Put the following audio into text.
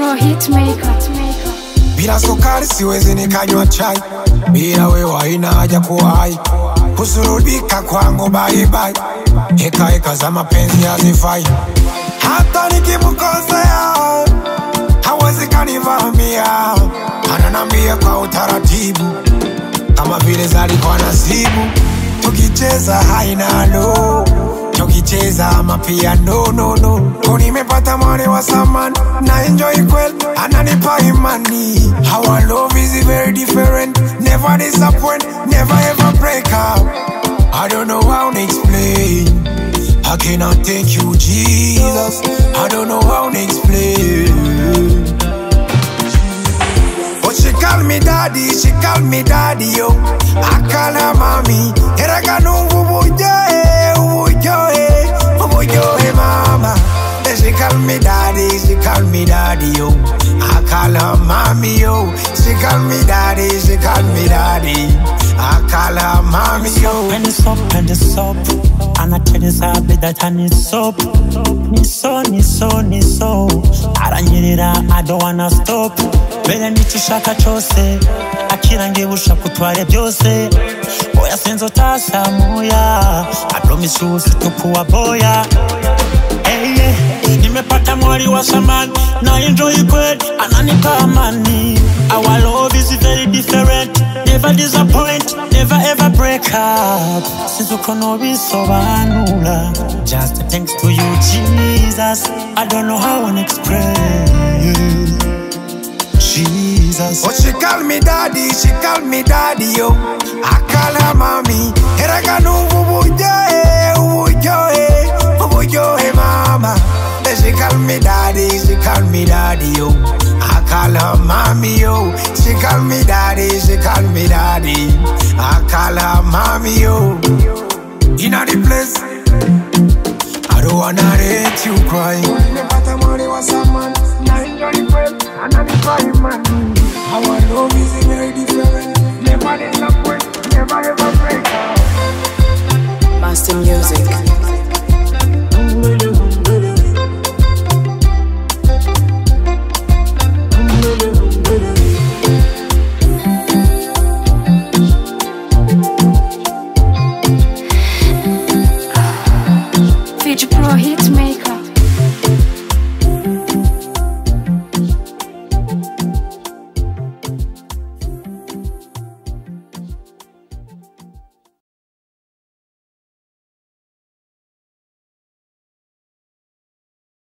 hitmaker. Bila sukari siwezi nikanywa chai, bila wewe haina haja kuwa hai. Kusurudika kwangu bye bye, heka heka za mapenzi hazifai. Hata nikimkosea hawezi kanivamia, ananambia kwa utaratibu kama vile zalikuwa nasibu. Tukicheza haina lo, tukicheza mapiano no. Nimepata mwale wa samani na enjoy kweli, ananipa imani. Our love is very different, never disappoint, never ever break up. I don't know how to explain, I cannot thank you Jesus. I don't know how to explain. But she call me daddy, yo. I call her mommy. Eraka nungu ubujoe mama. She call me daddy, yo. I call her mommy, yo. She call me daddy. I call her mommy, yo. And it's soap. And I tell you that I need soap. Need so. I don't wanna stop. Bele nichishaka chose, akira ngebusha kutware byose. Oya senzo tasa moya, I promise you sitokuwa boya. Nimepata mwali wa samani na enjoy kweli, ananipa amani. Our love is very different, never disappoint, never ever break up. Sizukono bisobanura, just thanks to you Jesus. I don't know how to express Jesus. But she call me daddy, yo. I call her mommy. Eraka nungu ubujoe mama. She call me daddy, yo. I call her mommy, yo. She call me daddy. I call her mommy, yo. In the place, I don't wanna let you cry. Our love is very different, never disappoint, never ever.